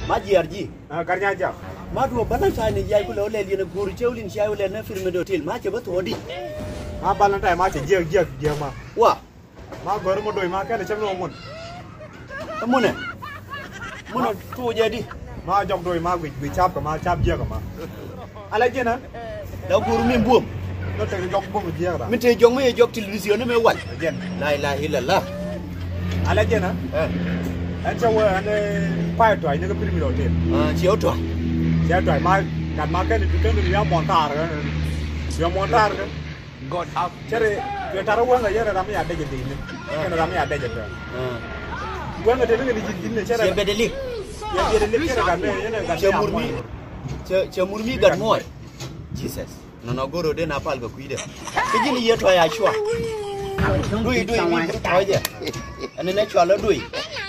ma ji Karnya ja. ma do balanta ne yayi kula wala ne guru cewlin shayi wala na firme do hotel ma ce ba to di Ma balanta ma ce je ma. wa Ma gor mo doy ma ka ne chemno mon. mune to je di Ma jog doy ma bi chap ka ma chap je ka ma. Ala je na. da guru min buom No te jog bom je ka. min te jong me jog television ne me wal Jen. la ilaha illallah Ala je na. An cha wa an pa to ai ne ka primi hotel. chiếu to Ya to ma kan ma ka ni tu kan ya montar ka. Ya montar ka. God up. Chere ke tarawa ga yara ram ya de je ni. Kan ram ya de je. Gua te ne ni jin ne chere. che bedelik Ya je de chere ga me ne ga. che murmi gad moy jesus no goro de na pal ga kuide ke jini ye to ya chwa dui mi to je ane ne chwa la dui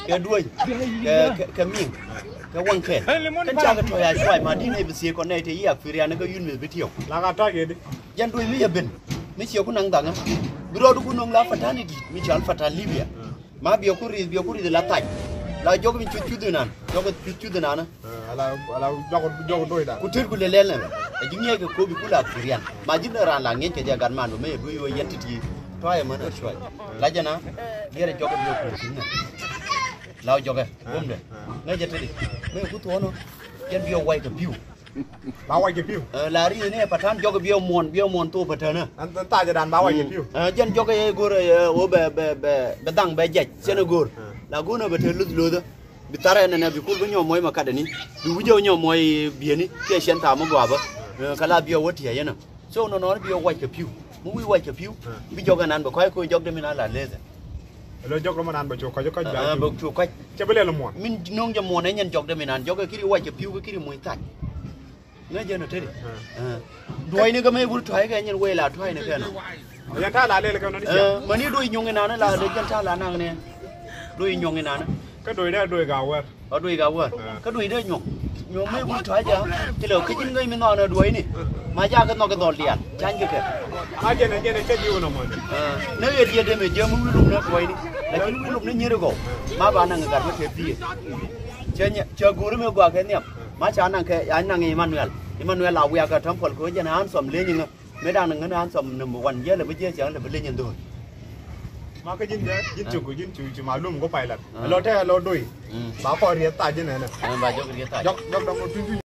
ke min ke won ke kan cha ga to ya chwa ma di ne bi se ko ne te ya firia ne ga yun me bitio La ga ta ge di. jan dui mi ya ben mi che ku nang danga biro du ku nong la fatani di mi chal fata libya ma bi ko ri de la tai la jogo mi chu de nan jogo chu de nan Ala jogo doy da. ku tir ku le lelen e jinge ke ko bi kula firian ma jinda ran la ngeke je gan manu me du yo yentiti to ay mana shwa la jana gere jogo bi ko sinna la jogo bomde ne je tedi me ku to no yen bi yo wai ka biu Ba wa ge piu. la ri ne patan jogo bi yo mon to patana An ta je dan ba wa ge piu. jen jogo e gor o be dang be je sene gor la gona be te lu bitara ne bi kul nyo moy makada ni bi wujo nyo moy bieni ke shenta mo gwa ba kala biyo woti yana so no biyo wa ke piu mu wi wa ke piu bi joga nan ba ko jog de mina la leze Lo jogo ma nan ba cho ko ba. ba chu ko Che bele lo mo. min nong je mo ne nyen jog de mina joga kiri wa ke piu ko kiri moy taj ne je no tedi doy ne ga me bul toy ga nyen we la toy ne kana Ya ta la le ka no ni. mani doy nyonge nana la de jan ta la nang ne doy nyonge nana Ka doy da doy ga wa. ở đuôi gà vừa cái đuôi đó nhộng mấy bún thoái giờ thì là cái chân người mình nói là đuôi nè mà ra cái nó cái đòn liền chán cái kìa Ma je ne che diu no mo. nếu như dia để mình chơi muốn lùm nó đuôi nè là cái lùm nó như đâu mà bạn năng gặp cái gì chơi guru mới qua cái niệm mà cha năng cái anh năng Emmanuel là quẹo cái thằng phật của dân hắn sầm lên nhưng mấy đang năng hắn sầm nằm một quần dưới là bây giờ chẳng là phải lên nhận rồi Ma ka jin chu ma lum go pilot. Lo te lo doy. Ba ko ri ta je ne na. bà cho cái gì Jog da mo tu